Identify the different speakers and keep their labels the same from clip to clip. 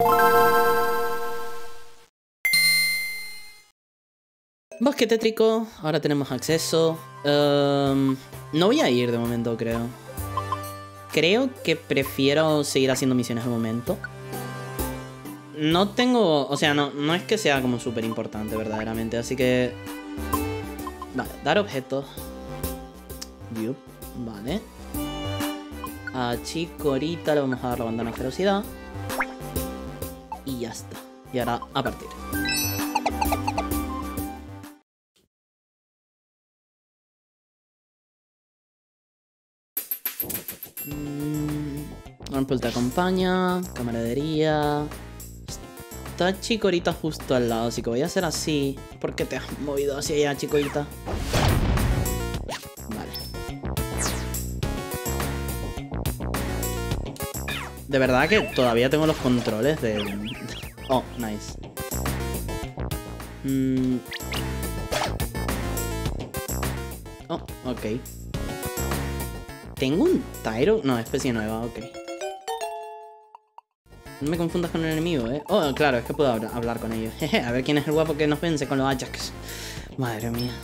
Speaker 1: Bosque tétrico, ahora tenemos acceso. No voy a ir de momento, creo. Creo que prefiero seguir haciendo misiones de momento. No tengo... O sea, no es que sea como súper importante verdaderamente, así que... Vale, dar objetos. Yup, vale. A Chikorita le vamos a dar la bandana ferocidad. Y ya está. Y ahora a partir. Ampul te acompaña. Camaradería. Está Chikorita justo al lado, así que voy a hacer así. ¿Por qué te has movido hacia allá, Chikorita? Vale. De verdad que todavía tengo los controles de... Oh, nice. Oh, ok. ¿Tengo un Tyro? No, especie nueva, ok. No me confundas con el enemigo, ¿eh? Oh, claro, es que puedo hablar con ellos. A ver quién es el guapo que nos vence con los Ajax. Madre mía.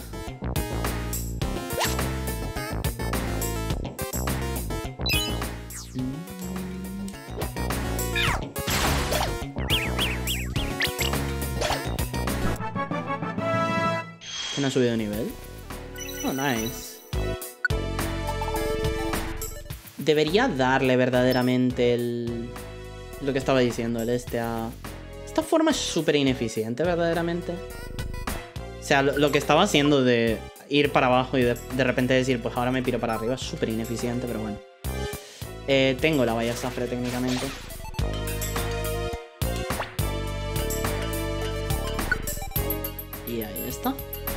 Speaker 1: ¿Quién ha subido de nivel? Oh, nice. Debería darle verdaderamente el... Lo que estaba diciendo, el este a... Esta forma es súper ineficiente, verdaderamente. O sea, lo que estaba haciendo de ir para abajo y de repente decir, pues ahora me piro para arriba, es súper ineficiente, pero bueno. Tengo la valla Zafre técnicamente. Y ahí está.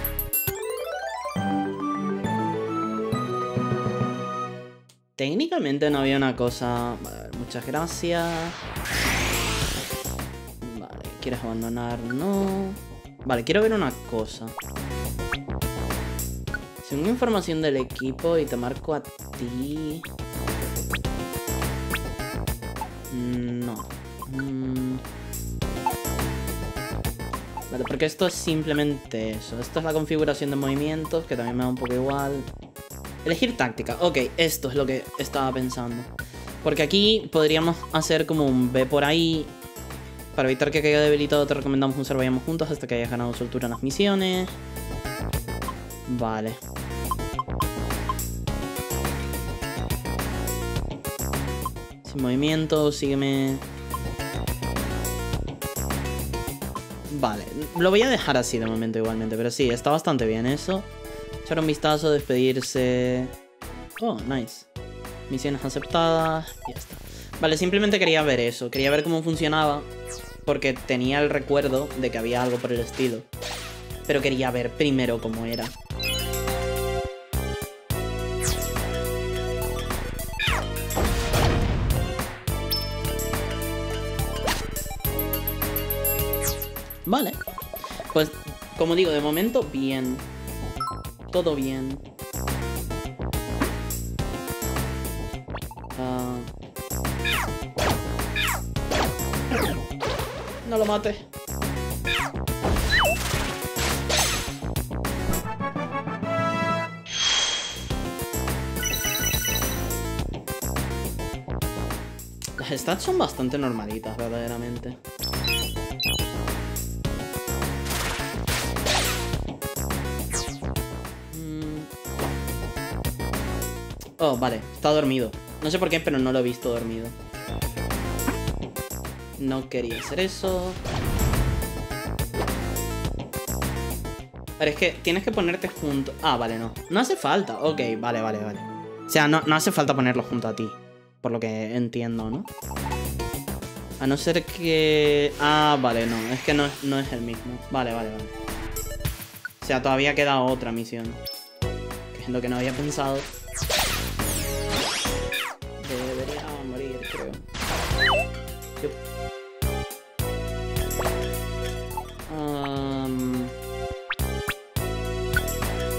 Speaker 1: Técnicamente no había una cosa... Vale, muchas gracias. Vale, ¿quieres abandonar? No. Vale, quiero ver una cosa. Según información del equipo y te marco a ti... No. Vale, porque esto es simplemente eso. Esto es la configuración de movimientos, que también me da un poco igual. Elegir táctica. Ok, esto es lo que estaba pensando. Porque aquí podríamos hacer como un B por ahí. Para evitar que caiga debilitado te recomendamos usar vayamos juntos hasta que hayas ganado soltura en las misiones. Vale. Sin movimiento, sígueme. Vale, lo voy a dejar así de momento igualmente. Pero sí, está bastante bien eso. Echar un vistazo, despedirse. Oh, nice. Misiones aceptadas. Y ya está. Vale, simplemente quería ver eso. Quería ver cómo funcionaba. Porque tenía el recuerdo de que había algo por el estilo. Pero quería ver primero cómo era. Vale. Pues, como digo, de momento, bien. Todo bien. No lo mate. Las stats son bastante normalitas, verdaderamente. Oh, vale, está dormido. No sé por qué, pero no lo he visto dormido. No quería hacer eso. Pero es que tienes que ponerte junto. Ah, vale, no. No hace falta. Ok, vale. O sea, no hace falta ponerlo junto a ti. Por lo que entiendo, ¿no? A no ser que... Ah, vale, no. Es que no es el mismo. Vale. O sea, todavía queda otra misión. Que es lo que no había pensado. Debería morir, creo. Yup.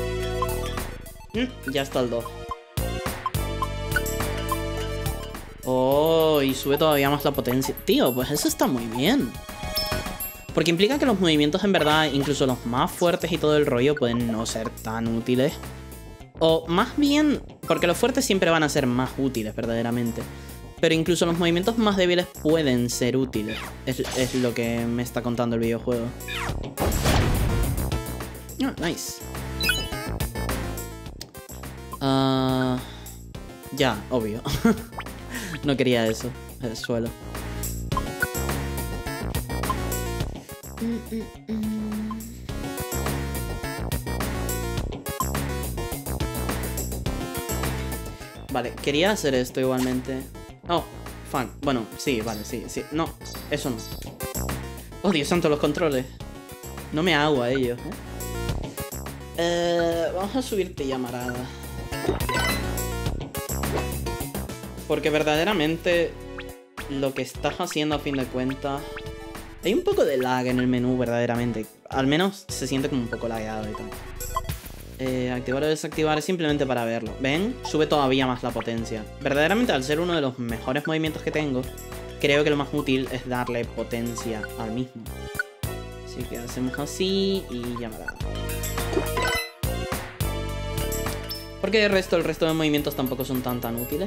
Speaker 1: Ya está el 2. Oh, y sube todavía más la potencia. Tío, pues eso está muy bien. Porque implica que los movimientos en verdad, incluso los más fuertes y todo el rollo, pueden no ser tan útiles. O más bien, porque los fuertes siempre van a ser más útiles, verdaderamente. Pero incluso los movimientos más débiles pueden ser útiles. Es lo que me está contando el videojuego. Oh, nice. Ya, obvio. No quería eso. El suelo. Vale, quería hacer esto igualmente. Oh, fan. Bueno, sí, vale, sí. No, eso no. Oh, Dios santo, los controles. No me hago a ellos, vamos a subirte llamarada. Porque verdaderamente lo que estás haciendo a fin de cuentas... Hay un poco de lag en el menú, verdaderamente. Al menos se siente como un poco lagueado y tal. Activar o desactivar es simplemente para verlo. ¿Ven? Sube todavía más la potencia. Verdaderamente, al ser uno de los mejores movimientos que tengo, creo que lo más útil es darle potencia al mismo. Así que hacemos así y llamarada. Porque el resto de movimientos tampoco son tan útiles.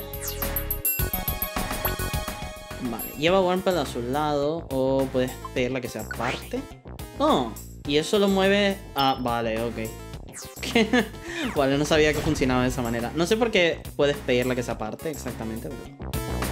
Speaker 1: Vale, lleva Wurmple a su lado o puedes pedirle que se aparte. Oh, y eso lo mueve... Ah, vale, ok. Vale, no sabía que funcionaba de esa manera. No sé por qué puedes pedirle que se aparte exactamente, pero...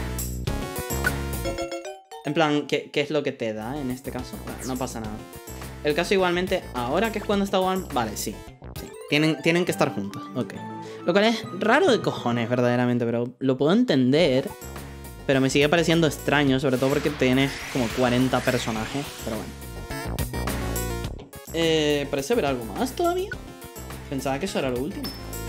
Speaker 1: En plan, ¿qué es lo que te da en este caso? Vale, no pasa nada. El caso igualmente, ahora que es cuando está Wurmple... Vale, sí. Tienen que estar juntos, ok. Lo cual es raro de cojones, verdaderamente, pero lo puedo entender. Pero me sigue pareciendo extraño, sobre todo porque tienes como 40 personajes. Pero bueno. ¿Parece haber algo más todavía? Pensaba que eso era lo último.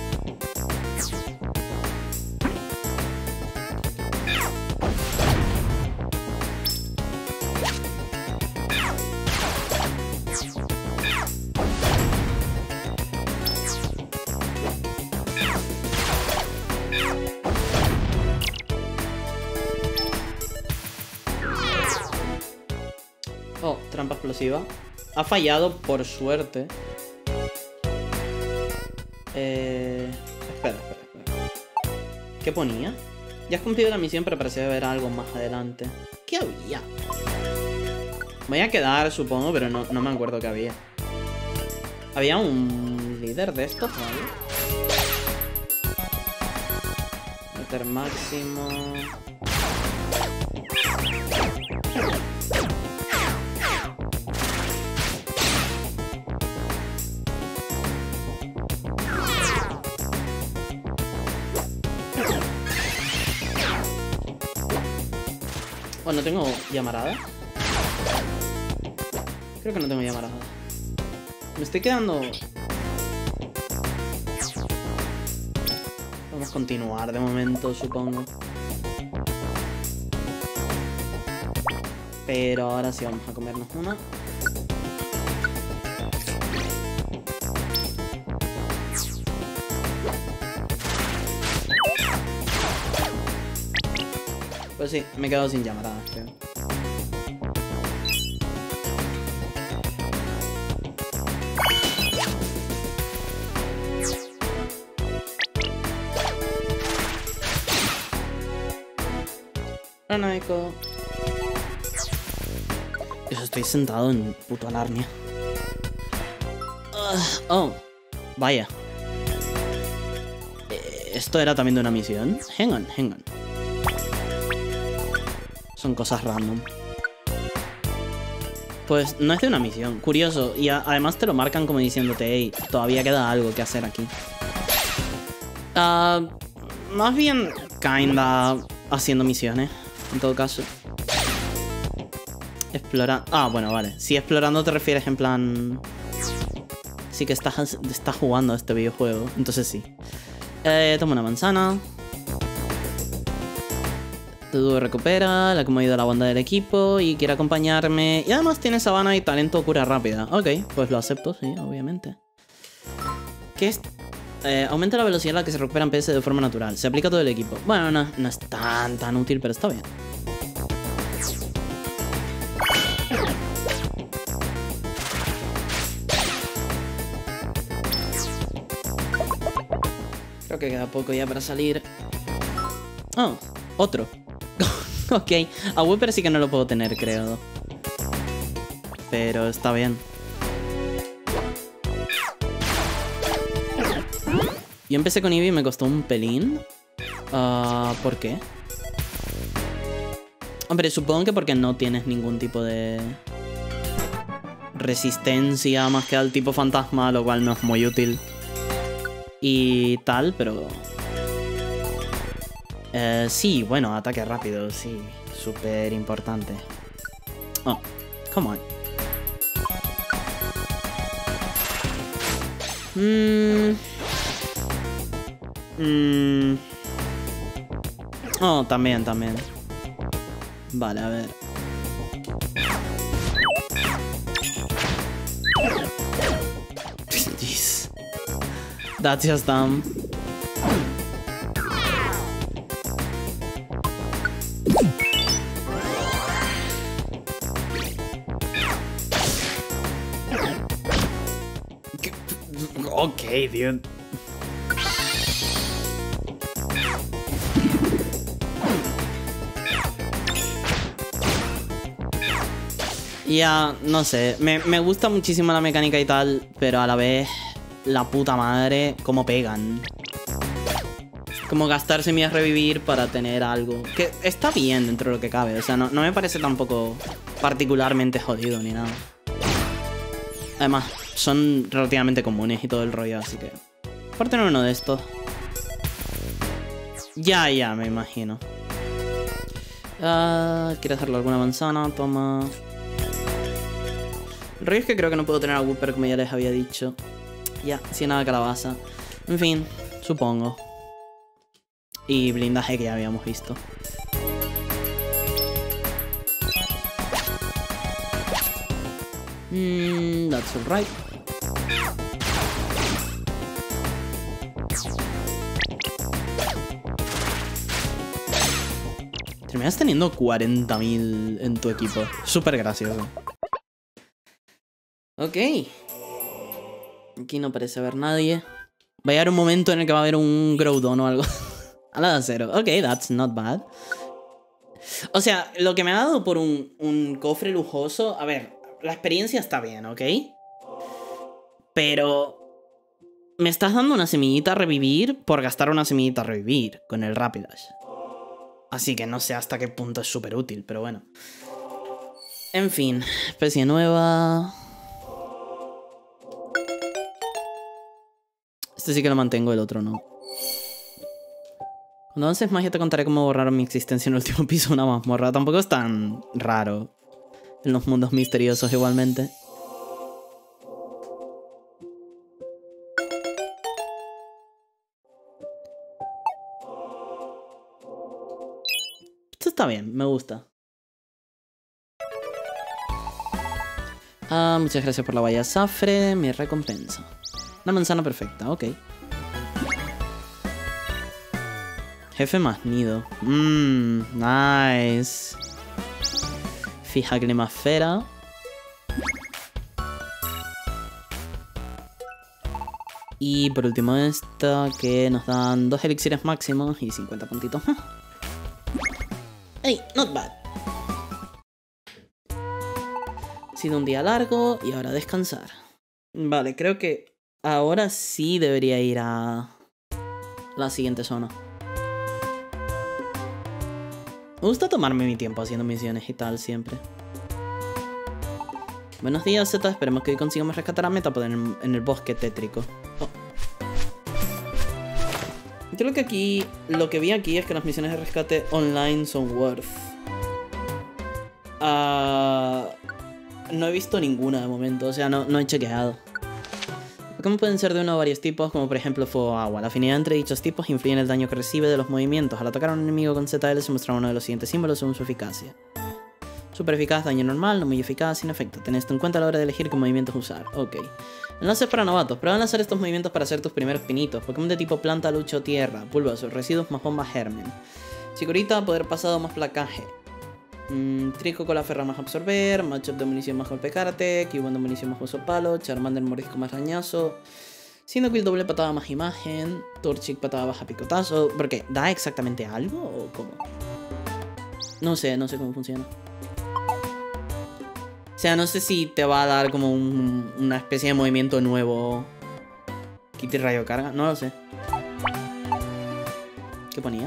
Speaker 1: Oh, trampa explosiva. Ha fallado por suerte. Espera. ¿Qué ponía? Ya has cumplido la misión, pero parecía haber algo más adelante. ¿Qué había? Voy a quedar, supongo, pero no me acuerdo qué había. Había un líder de estos, ¿vale? Meter máximo. Bueno, no tengo llamarada. Creo que no tengo llamarada. Me estoy quedando... Vamos a continuar de momento, supongo. Pero ahora sí vamos a comernos una. Pues sí, me he quedado sin llamaradas, creo. Paranoico. Yo estoy sentado en puto Narnia. Oh, vaya. ¿Esto era también de una misión? Hang on. Son cosas random. Pues no es de una misión. Curioso. Y además te lo marcan como diciéndote, hey, todavía queda algo que hacer aquí. Más bien, kinda haciendo misiones, en todo caso. Explora... Ah, bueno, vale. Si explorando te refieres en plan... Sí que estás jugando a este videojuego. Entonces sí. Toma una manzana. Dudu recupera, la comodidad de la banda del equipo y quiere acompañarme. Y además tiene sabana y talento cura rápida. Ok, pues lo acepto, sí, obviamente. ¿Qué es? Aumenta la velocidad a la que se recuperan PS de forma natural. Se aplica a todo el equipo. Bueno, no es tan útil, pero está bien. Creo que queda poco ya para salir. Oh, otro. Ok, a Whooper sí que no lo puedo tener, creo. Pero está bien. Yo empecé con Eevee y me costó un pelín. ¿Por qué? Hombre, supongo que porque no tienes ningún tipo de resistencia más que al tipo fantasma, lo cual no es muy útil. Y tal, pero... sí, bueno, ataque rápido, sí. Súper importante. Oh, come on. Oh, también. Vale, a ver. Jeez. That's just dumb. Okay, dude. Ya, no sé. Me gusta muchísimo la mecánica y tal, pero a la vez, la puta madre, cómo pegan. Como gastar semillas revivir para tener algo. Que está bien dentro de lo que cabe. O sea, no me parece tampoco particularmente jodido ni nada. Además, son relativamente comunes y todo el rollo, así que... Por tener uno de estos. Ya, me imagino. ¿Quieres hacerle alguna manzana? Toma. El rollo es que creo que no puedo tener a Whooper, como ya les había dicho. Ya, sin nada de calabaza. En fin, supongo. Y blindaje que ya habíamos visto. That's alright. Terminas teniendo 40.000 en tu equipo. Súper gracioso. Ok. Aquí no parece haber nadie. Va a llegar un momento en el que va a haber un Groudon o algo. A la de 0. Ok, that's not bad. O sea, lo que me ha dado por un cofre lujoso... A ver, la experiencia está bien, ¿ok? Pero... me estás dando una semillita a revivir por gastar una semillita a revivir con el Rapidash. Así que no sé hasta qué punto es súper útil, pero bueno. En fin, especie nueva... Este sí que lo mantengo, el otro no. Cuando avances magia te contaré cómo borraron mi existencia en el último piso de una mazmorra. Tampoco es tan raro en los mundos misteriosos igualmente. Esto está bien, me gusta. Muchas gracias por la valla Zafre, mi recompensa. Una manzana perfecta, ok. Jefe más nido. Nice. Fija climasfera. Y por último esta, que nos dan 2 elixires máximos y 50 puntitos. Hey, not bad. Ha sido un día largo y ahora a descansar. Vale, creo que ahora sí debería ir a la siguiente zona. Me gusta tomarme mi tiempo haciendo misiones y tal siempre. Buenos días, Z. Esperemos que hoy consigamos rescatar a Metapod en el bosque tétrico. Oh. Yo creo que aquí... lo que vi aquí es que las misiones de rescate online son worth. No he visto ninguna de momento. O sea, no he chequeado. Pokémon pueden ser de uno o varios tipos, como por ejemplo fuego o agua. La afinidad entre dichos tipos influye en el daño que recibe de los movimientos. Al atacar a un enemigo con ZL se muestra uno de los siguientes símbolos según su eficacia. Super eficaz, daño normal, no muy eficaz, sin efecto. Ten esto en cuenta a la hora de elegir qué movimientos usar. Ok. Enlaces para novatos. Prueba a lanzar estos movimientos para hacer tus primeros pinitos. Pokémon de tipo planta, lucha o tierra. Bulbasaur, residuos más bomba germen. Chikorita, poder pasado más placaje. Trico con la ferra más absorber. Matchup de munición más golpe karate. Cubone de munición más hueso palo. Charmander mordisco más rañazo. Cyndaquil doble patada más imagen. Torchic patada baja picotazo. ¿Por qué? ¿Da exactamente algo o cómo? No sé cómo funciona. O sea, no sé si te va a dar como una especie de movimiento nuevo. Kit y rayo carga, no lo sé. ¿Qué ponía?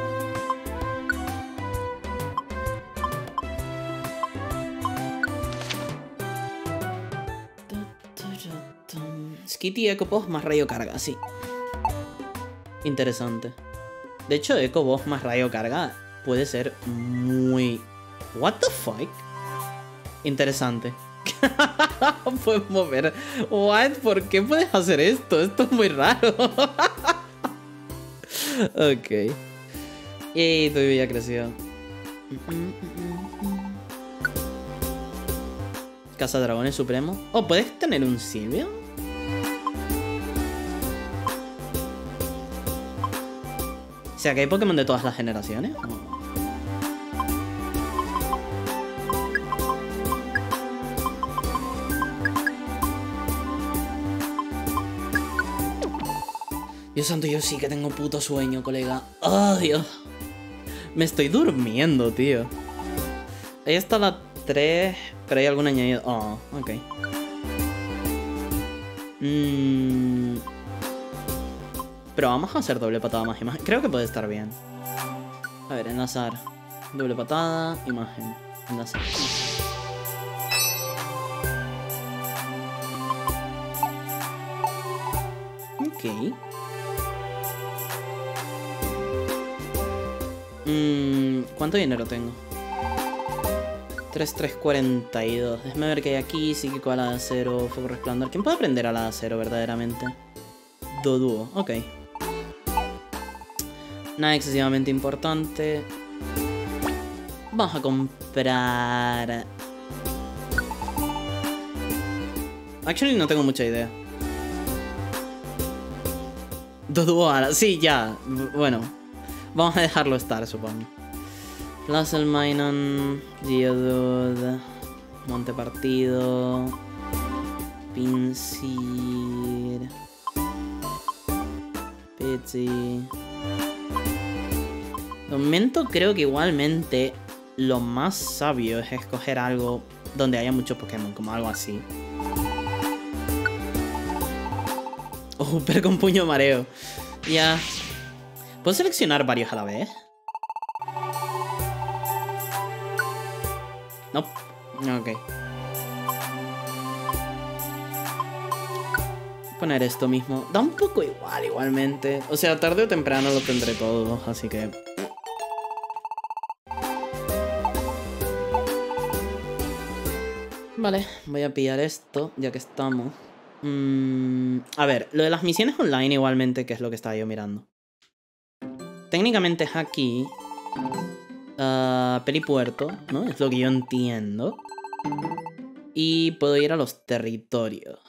Speaker 1: Skitty Echo Boss más rayo carga, sí. Interesante. De hecho, Echo Boss más rayo carga puede ser muy... What the fuck? Interesante. Puedes mover. What? ¿Por qué puedes hacer esto? Esto es muy raro. Ok. Y tu ya creció. Casa Dragones Supremo. Oh, ¿puedes tener un Silvio? O sea, que hay Pokémon de todas las generaciones. Oh. Dios santo, yo sí que tengo puto sueño, colega. ¡Oh, Dios! Me estoy durmiendo, tío. Ahí está la 3, pero hay algún añadido. Oh, ok. Pero vamos a hacer doble patada más imagen. Creo que puede estar bien. A ver, enlazar. Doble patada, imagen. Enlazar. Ok. ¿Cuánto dinero tengo? 3,342. Déjame ver qué hay aquí. Psíquico, ala de acero, foco resplandor. ¿Quién puede aprender ala de acero verdaderamente? Doduo, ok. Nada excesivamente importante. Vamos a comprar... Actually no tengo mucha idea. Doduo ala. Sí, ya. Bueno. Vamos a dejarlo estar, supongo. Plazelminon, Geodude, Monte Partido, Pinsir, Pidgey. De momento creo que igualmente lo más sabio es escoger algo donde haya muchos Pokémon, como algo así. Oh, pero con puño mareo. Ya. ¿Puedo seleccionar varios a la vez? No. Ok. Poner esto mismo. Da un poco igual, igualmente. O sea, tarde o temprano lo tendré todo, así que... Vale, voy a pillar esto, ya que estamos. A ver, lo de las misiones online igualmente, que es lo que estaba yo mirando. Técnicamente es aquí. Peripuerto, ¿no? Es lo que yo entiendo. Y puedo ir a los territorios.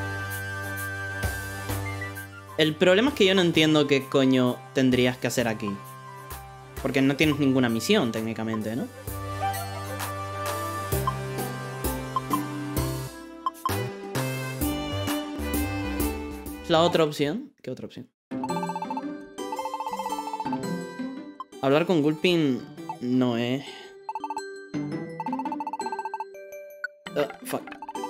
Speaker 1: El problema es que yo no entiendo qué coño tendrías que hacer aquí. Porque no tienes ninguna misión, técnicamente, ¿no? La otra opción. ¿Qué otra opción? Hablar con Gulpin no es... fuck.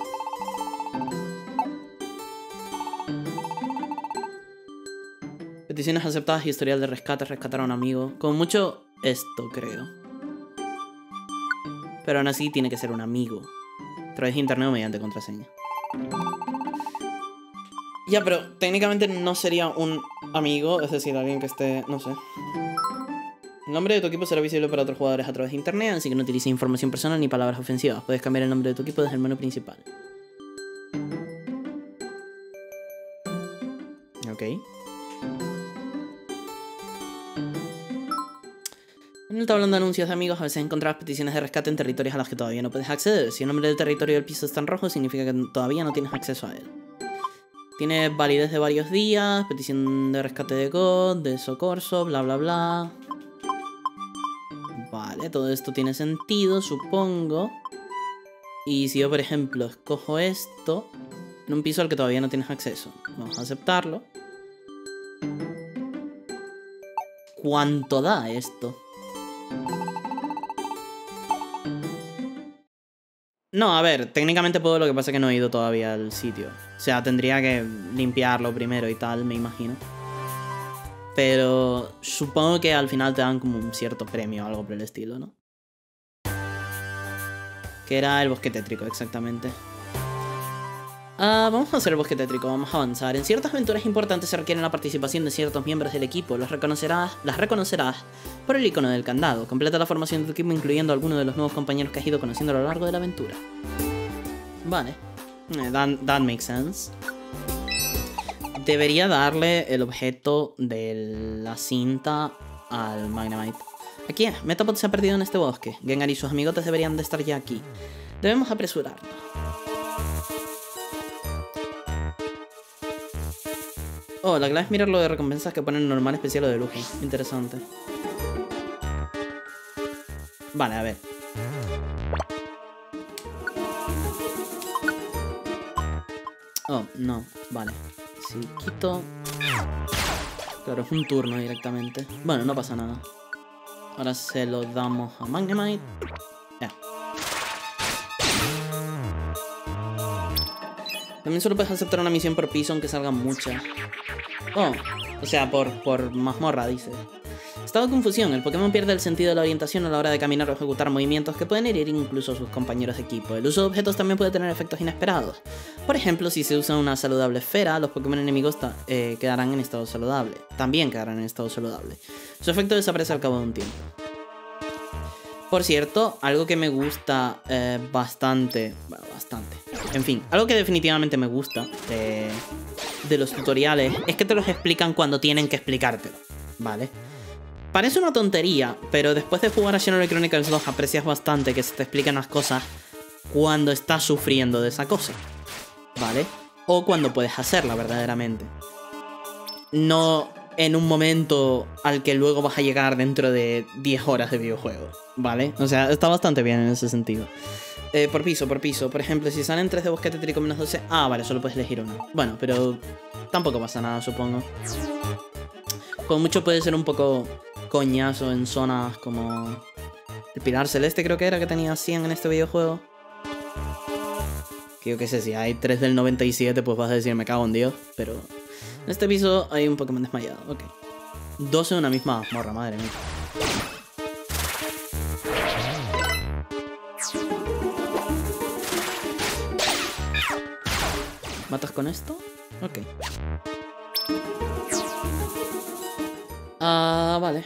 Speaker 1: Peticiones aceptadas, historial de rescate, rescatar a un amigo. Con mucho esto, creo. Pero aún así tiene que ser un amigo. A través de internet o mediante contraseña. Ya, pero técnicamente no sería un amigo, es decir, alguien que esté, no sé. El nombre de tu equipo será visible para otros jugadores a través de internet, así que no utilices información personal ni palabras ofensivas. Puedes cambiar el nombre de tu equipo desde el menú principal. Ok. En el tablón de anuncios de amigos a veces encontrarás peticiones de rescate en territorios a los que todavía no puedes acceder. Si el nombre del territorio del piso está en rojo, significa que todavía no tienes acceso a él. Tiene validez de varios días, petición de rescate de God, de socorso, bla bla bla. Vale, todo esto tiene sentido, supongo. Y si yo, por ejemplo, escojo esto en un piso al que todavía no tienes acceso, vamos a aceptarlo. ¿Cuánto da esto? No, a ver, técnicamente puedo, lo que pasa es que no he ido todavía al sitio. O sea, tendría que limpiarlo primero y tal, me imagino. Pero supongo que al final te dan como un cierto premio o algo por el estilo, ¿no? Que era el bosque tétrico, exactamente. Vamos a hacer el bosque tétrico, vamos a avanzar. En ciertas aventuras importantes se requiere la participación de ciertos miembros del equipo. Las reconocerás por el icono del candado. Completa la formación de tu equipo incluyendo a algunos de los nuevos compañeros que has ido conociendo a lo largo de la aventura. Vale. That makes sense. Debería darle el objeto de la cinta al Magnemite. Aquí es, Metapod se ha perdido en este bosque. Gengar y sus amigotes deberían de estar ya aquí. Debemos apresurarnos. Oh, la clave es mirar lo de recompensas que ponen normal, especial o de lujo. Interesante. Vale, a ver. Oh, no, vale. Si quito... Claro, es un turno directamente. Bueno, no pasa nada. Ahora se lo damos a Magnemite. Ya. También solo puedes aceptar una misión por piso aunque salgan muchas. Oh, o sea, por mazmorra, dice. Estado de confusión. El Pokémon pierde el sentido de la orientación a la hora de caminar o ejecutar movimientos que pueden herir incluso a sus compañeros de equipo. El uso de objetos también puede tener efectos inesperados. Por ejemplo, si se usa una saludable esfera, los Pokémon enemigos quedarán en estado saludable. También quedarán en estado saludable. Su efecto desaparece al cabo de un tiempo. Por cierto, algo que me gusta bastante... Bueno, bastante. En fin, algo que definitivamente me gusta de los tutoriales es que te los explican cuando tienen que explicártelo, ¿vale? Parece una tontería, pero después de jugar a Xenoblade Chronicles 2 aprecias bastante que se te expliquen las cosas cuando estás sufriendo de esa cosa, ¿vale? O cuando puedes hacerla verdaderamente. No en un momento al que luego vas a llegar dentro de 10 horas de videojuego, ¿vale? O sea, está bastante bien en ese sentido. Por piso. Por ejemplo, si salen 3 de bosque tétrico menos 12... Ah, vale, solo puedes elegir uno. Bueno, pero tampoco pasa nada, supongo. Como mucho puede ser un poco coñazo en zonas como... El Pilar Celeste creo que era, que tenía 100 en este videojuego. Que yo qué sé, si hay 3 del 97, pues vas a decir me cago en Dios, pero... En este piso hay un Pokémon desmayado, ok. 2 en una misma morra, madre mía. ¿Matas con esto? Ok. Vale.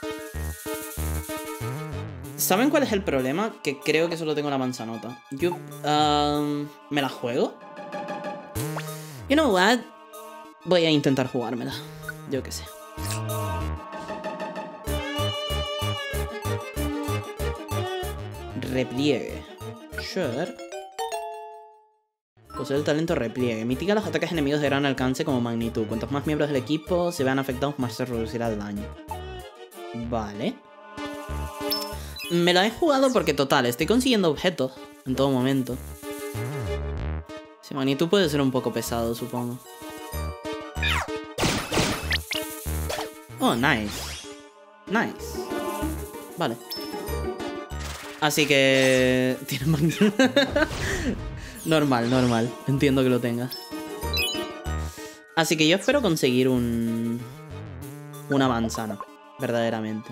Speaker 1: ¿Saben cuál es el problema? Que creo que solo tengo la manzanota. Yo... ¿me la juego? You know what? Voy a intentar jugármela. Yo qué sé. Repliegue. Sure. Posee el talento repliegue. Mitiga los ataques enemigos de gran alcance como magnitud. Cuantos más miembros del equipo se vean afectados, más se reducirá el daño. Vale. Me la he jugado porque, total, estoy consiguiendo objetos en todo momento. Si magnitud puede ser un poco pesado, supongo. Oh, nice. Nice. Vale. Así que... Tiene magnitud. Normal. Entiendo que lo tenga. Así que yo espero conseguir una manzana. Verdaderamente.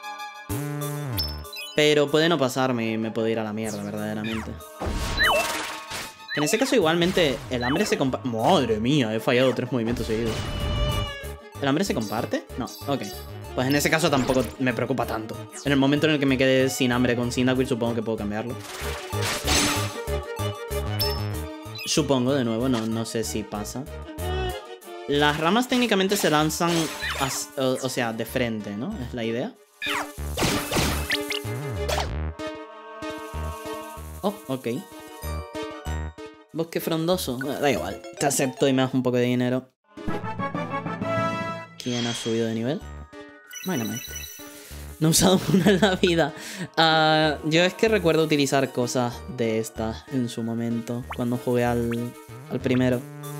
Speaker 1: Pero puede no pasarme y me puedo ir a la mierda, verdaderamente. En ese caso, igualmente, el hambre se comparte... Madre mía, he fallado 3 movimientos seguidos. ¿El hambre se comparte? No, ok. Pues en ese caso tampoco me preocupa tanto. En el momento en el que me quede sin hambre con Cyndaquil, supongo que puedo cambiarlo. Supongo, de nuevo, no sé si pasa. Las ramas técnicamente se lanzan, o sea, de frente, ¿no? Es la idea. Oh, ok. Bosque frondoso. Da igual. Te acepto y me das un poco de dinero. ¿Quién ha subido de nivel? Dynamite. No he usado una en la vida. Yo es que recuerdo utilizar cosas de estas en su momento. Cuando jugué al primero.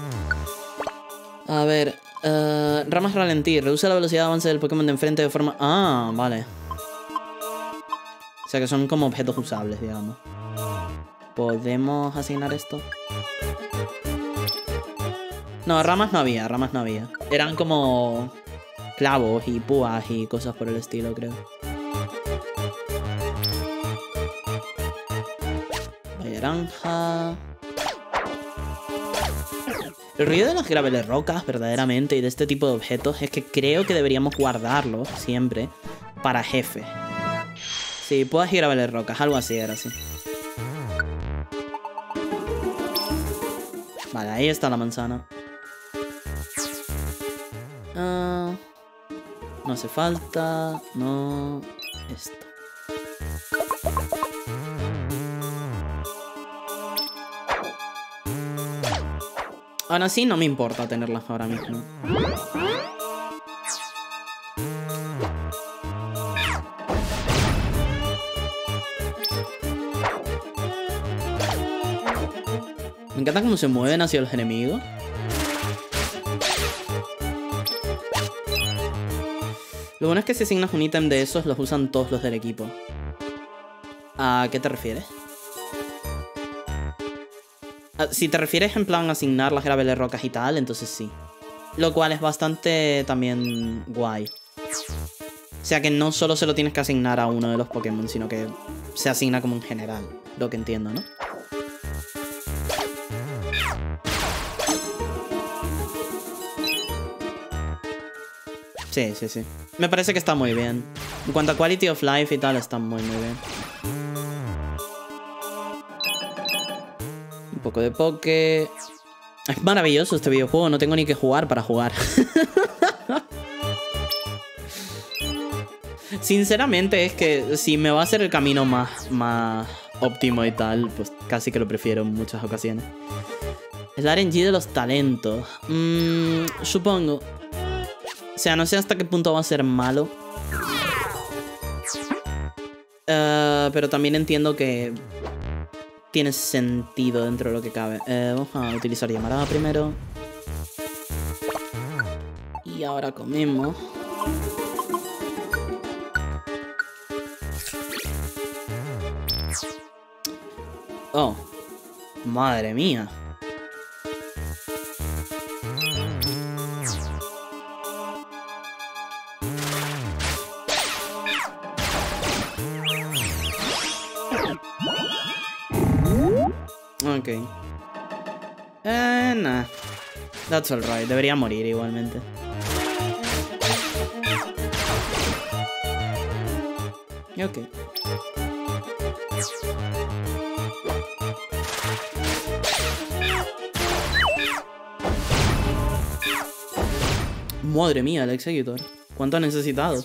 Speaker 1: A ver. Ramas ralentí. Reduce la velocidad de avance del Pokémon de enfrente de forma... Ah, vale. O sea que son como objetos usables, digamos. ¿Podemos asignar esto? No, ramas no había, ramas no había. Eran como clavos y púas y cosas por el estilo, creo. Vaya naranja. El ruido de las graveles rocas, verdaderamente, y de este tipo de objetos, es que creo que deberíamos guardarlos siempre para jefe. Sí, puedas y graveles rocas, algo así era así. Vale, ahí está la manzana. No hace falta. No. Esto. Aún así no me importa tenerlas ahora mismo. Me encanta cómo se mueven hacia los enemigos. Lo bueno es que si asignas un ítem de esos, los usan todos los del equipo. ¿A qué te refieres? Si te refieres en plan asignar las graveles rocas y tal, entonces sí. Lo cual es bastante también guay. O sea que no solo se lo tienes que asignar a uno de los Pokémon, sino que se asigna como en general. Lo que entiendo, ¿no? Sí, sí, sí. Me parece que está muy bien. En cuanto a quality of life y tal, está muy, muy bien. Un poco de poke. Es maravilloso este videojuego. No tengo ni que jugar para jugar. Sinceramente es que si me va a hacer el camino más óptimo y tal, pues casi que lo prefiero en muchas ocasiones. El RNG de los talentos. Supongo. O sea, no sé hasta qué punto va a ser malo. Pero también entiendo que tiene sentido dentro de lo que cabe. Vamos a utilizar llamarada primero. Y ahora comemos. Oh, madre mía. Ok. Nah. That's alright. Debería morir igualmente. Ok. Madre mía, el Executor. ¿Cuánto ha necesitado?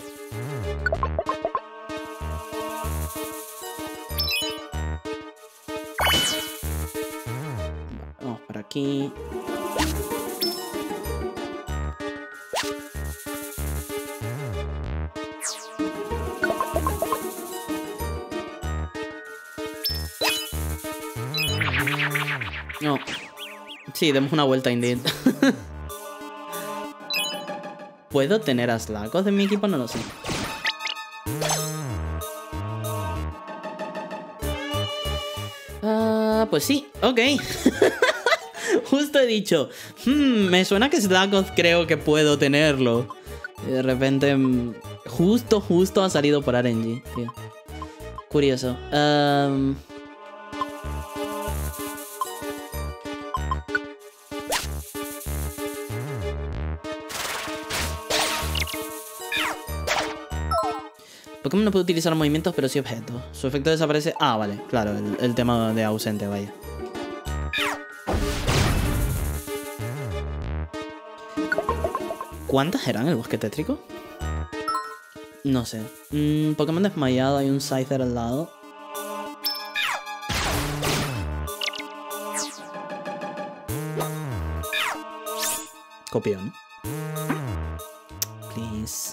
Speaker 1: Vamos por aquí. No. Sí, demos una vuelta, indeed. ¿Puedo tener a Slacos de mi equipo? No lo sé. Pues sí, ok. Justo he dicho, me suena que Slacos creo que puedo tenerlo. Y de repente, justo ha salido por RNG, tío. Curioso. Pokémon no puede utilizar movimientos, pero sí objetos. Su efecto desaparece... Ah, vale, claro, el tema de ausente, vaya. ¿Cuántas eran el bosque tétrico? No sé. Pokémon desmayado, hay un Scyther al lado. Copión. Please.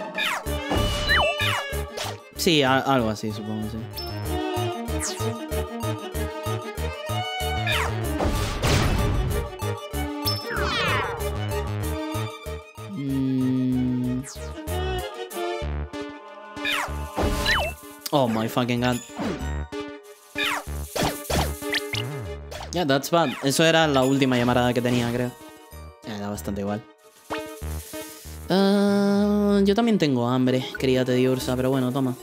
Speaker 1: Sí, algo así, supongo, sí. Oh my fucking god. Yeah, that's bad. Eso era la última llamarada que tenía, creo. Era bastante igual. Yo también tengo hambre, querida Tediursa, pero bueno, toma.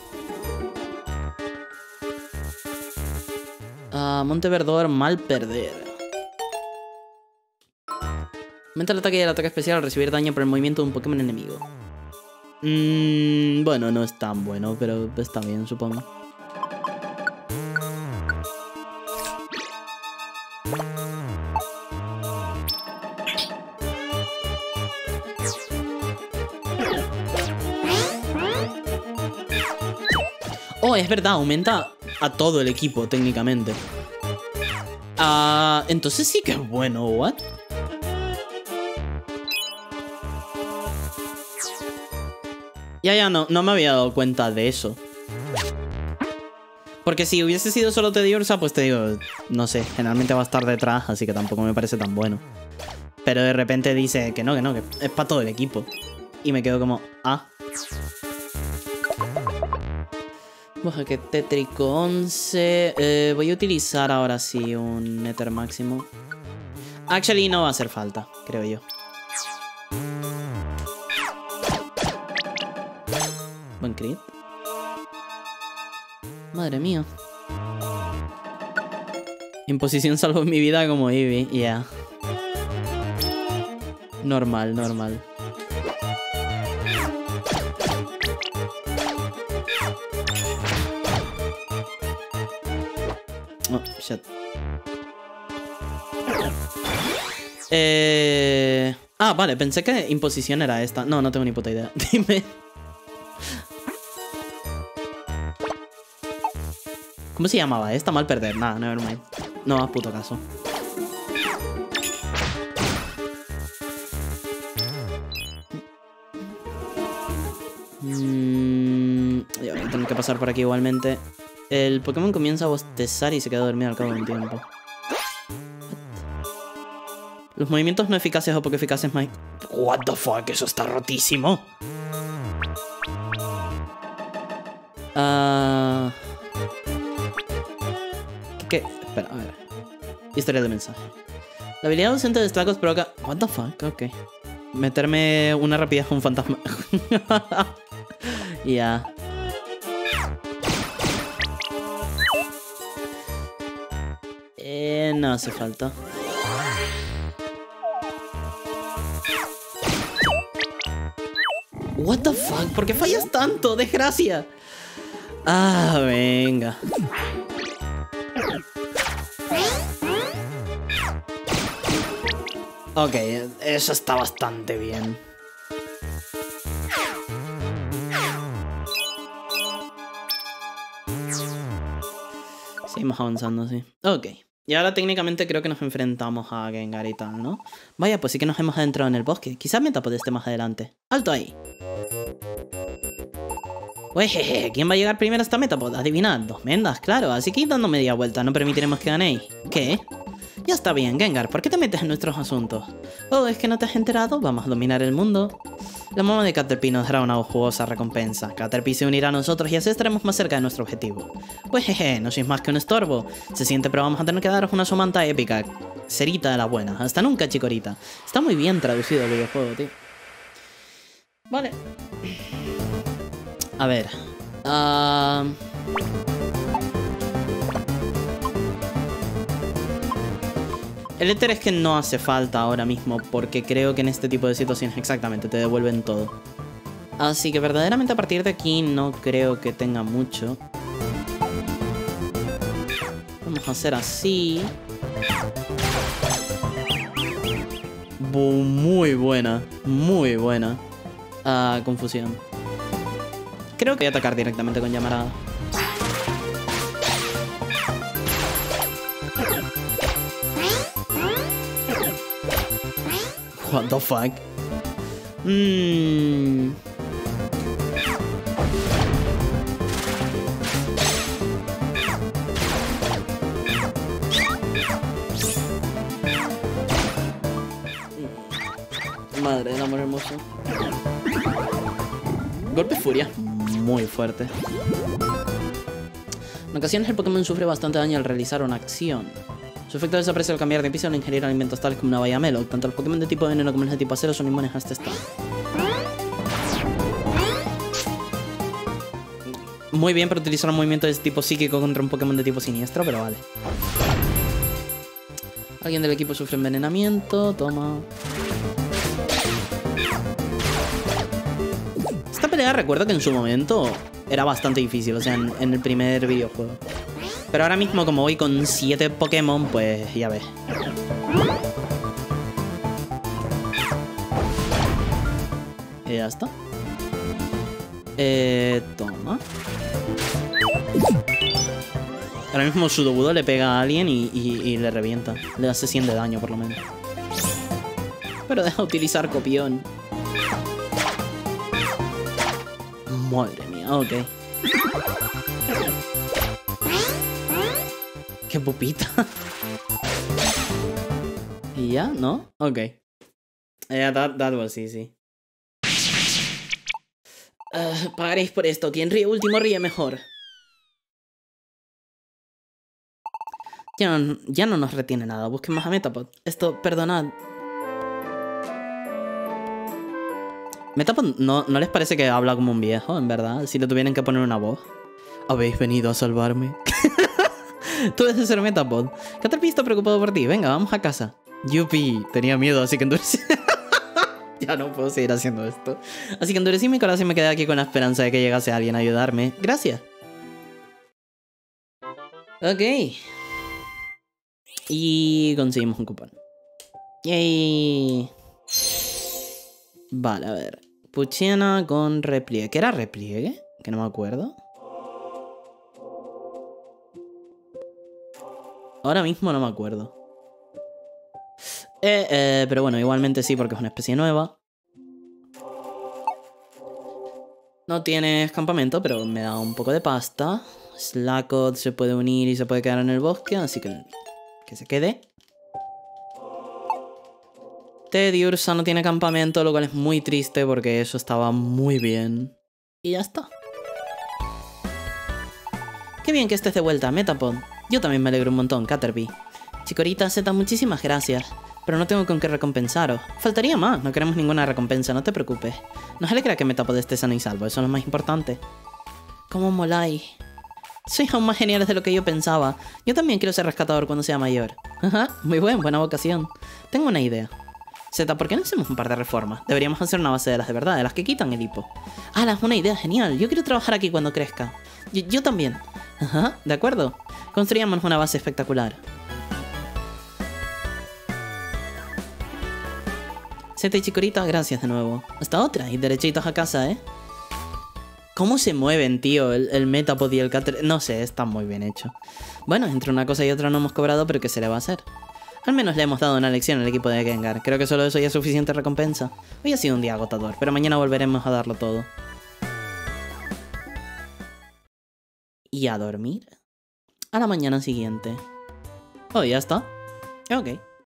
Speaker 1: Monte Verdor, mal perder. Aumenta el ataque y el ataque especial al recibir daño por el movimiento de un Pokémon enemigo. Bueno, no es tan bueno, pero está bien, supongo. Oh, es verdad, aumenta a todo el equipo, técnicamente. Entonces sí que es bueno, ¿what? Ya, no me había dado cuenta de eso. Porque si hubiese sido solo Tediursa, pues te digo, no sé, generalmente va a estar detrás, así que tampoco me parece tan bueno. Pero de repente dice que que es para todo el equipo. Y me quedo como, Bueno, que tétrico 11. Voy a utilizar ahora sí un Nether máximo. Actually, no va a hacer falta, creo yo. Buen crit. Madre mía. Imposición salvó mi vida como Eevee. Yeah. Normal. Oh, shit. Vale, pensé que imposición era esta. No tengo ni puta idea. Dime. ¿Cómo se llamaba esta? Mal perder. Nada, nevermind. No más puto caso. Ya voy a tener que pasar por aquí igualmente. El Pokémon comienza a bostezar y se queda dormido al cabo de un tiempo. Los movimientos no eficaces o poco eficaces más... What the fuck, eso está rotísimo. ¿Qué? Espera, a ver. Historia de mensaje. La habilidad ausente de Stalkos provoca... What the fuck, ok. Meterme una rapidez con un fantasma. Ya. No hace falta. What the fuck, ¿por qué fallas tanto? Desgracia. Venga. Ok, eso está bastante bien. Seguimos avanzando, sí. Ok. Y ahora técnicamente creo que nos enfrentamos a Gengar y tal, ¿no? Vaya, pues sí que nos hemos adentrado en el bosque. Quizás Metapod esté más adelante. ¡Alto ahí! Jeje, ¿quién va a llegar primero a esta Metapod? Adivinad, 2 mendas, claro. Así que dando media vuelta, no permitiremos que ganéis. ¿Qué? Ya está bien, Gengar, ¿por qué te metes en nuestros asuntos? Oh, ¿es que no te has enterado? Vamos a dominar el mundo. La mamá de Caterpie nos dará una jugosa recompensa. Caterpie se unirá a nosotros y así estaremos más cerca de nuestro objetivo. Pues jeje, no sois más que un estorbo. Se siente, pero vamos a tener que daros una somanta épica. Cerita de la buena. Hasta nunca, chicorita. Está muy bien traducido el videojuego, tío. Vale. A ver. El éter es que no hace falta ahora mismo, porque creo que en este tipo de situaciones exactamente te devuelven todo. Así que verdaderamente a partir de aquí no creo que tenga mucho. Vamos a hacer así. Muy buena, muy buena. Confusión. Creo que voy a atacar directamente con llamarada. What the fuck. Madre del amor hermoso. Golpe furia. Muy fuerte. En ocasiones el Pokémon sufre bastante daño al realizar una acción. Su efecto desaparece al cambiar de piso o al ingerir alimentos tales como una baya Melo. Tanto los Pokémon de tipo veneno como los de tipo acero son inmunes a este estado. Muy bien para utilizar un movimiento de tipo psíquico contra un Pokémon de tipo siniestro, pero vale. Alguien del equipo sufre envenenamiento. Toma. Esta pelea recuerdo que en su momento era bastante difícil, o sea, en el primer videojuego. Pero ahora mismo, como voy con 7 Pokémon, pues ya ves. Y ya está. Toma. Ahora mismo Sudowoodo le pega a alguien y le revienta. Le hace 100 de daño, por lo menos. Pero deja de utilizar copión. Madre mía, ok. Qué pupita. ¿Y ya? ¿No? Ok. Yeah, that was easy. Pagaréis por esto. Quien ríe último ríe mejor. Ya no nos retiene nada. Busquen más a Metapod. Esto, perdonad. Metapod, ¿no les parece que habla como un viejo, en verdad? Si le tuvieran que poner una voz. ¿Habéis venido a salvarme? Tú debes ser Metapod. Caterpie está preocupado por ti. Venga, vamos a casa. Yupi, tenía miedo, así que endurecí. Ya no puedo seguir haciendo esto. Así que endurecí mi corazón y me quedé aquí con la esperanza de que llegase alguien a ayudarme. Gracias. Ok. Y conseguimos un cupón. Yay. Vale, a ver. Puchiana con repliegue. ¿Qué era repliegue? Que no me acuerdo. Ahora mismo no me acuerdo. Pero bueno, igualmente sí, porque es una especie nueva. No tienes campamento, pero me da un poco de pasta. Slackot se puede unir y se puede quedar en el bosque, así que se quede. Teddiursa no tiene campamento, lo cual es muy triste porque eso estaba muy bien. Y ya está. Qué bien que estés de vuelta, Metapod. Yo también me alegro un montón, Caterpie. Chikorita Z, muchísimas gracias. Pero no tengo con qué recompensaros. Faltaría más, no queremos ninguna recompensa, no te preocupes. Nos alegra que Metapod esté sano y salvo, eso es lo más importante. ¿Cómo moláis? Sois aún más geniales de lo que yo pensaba. Yo también quiero ser rescatador cuando sea mayor. Ajá, muy buena vocación. Tengo una idea. Z, ¿por qué no hacemos un par de reformas? Deberíamos hacer una base de las de verdad, de las que quitan el hipo. Ah, es una idea genial. Yo quiero trabajar aquí cuando crezca. Yo también. Ajá, de acuerdo. Construyamos una base espectacular. Z y Chikorita, gracias de nuevo. Hasta otra, y derechitos a casa, ¿eh? ¿Cómo se mueven, tío? El Metapod y el Caterpie. No sé, está muy bien hecho. Bueno, entre una cosa y otra no hemos cobrado, pero ¿qué se le va a hacer? Al menos le hemos dado una lección al equipo de Gengar. Creo que solo eso ya es suficiente recompensa. Hoy ha sido un día agotador, pero mañana volveremos a darlo todo. ¿Y a dormir? A la mañana siguiente. Oh, ya está. Ok.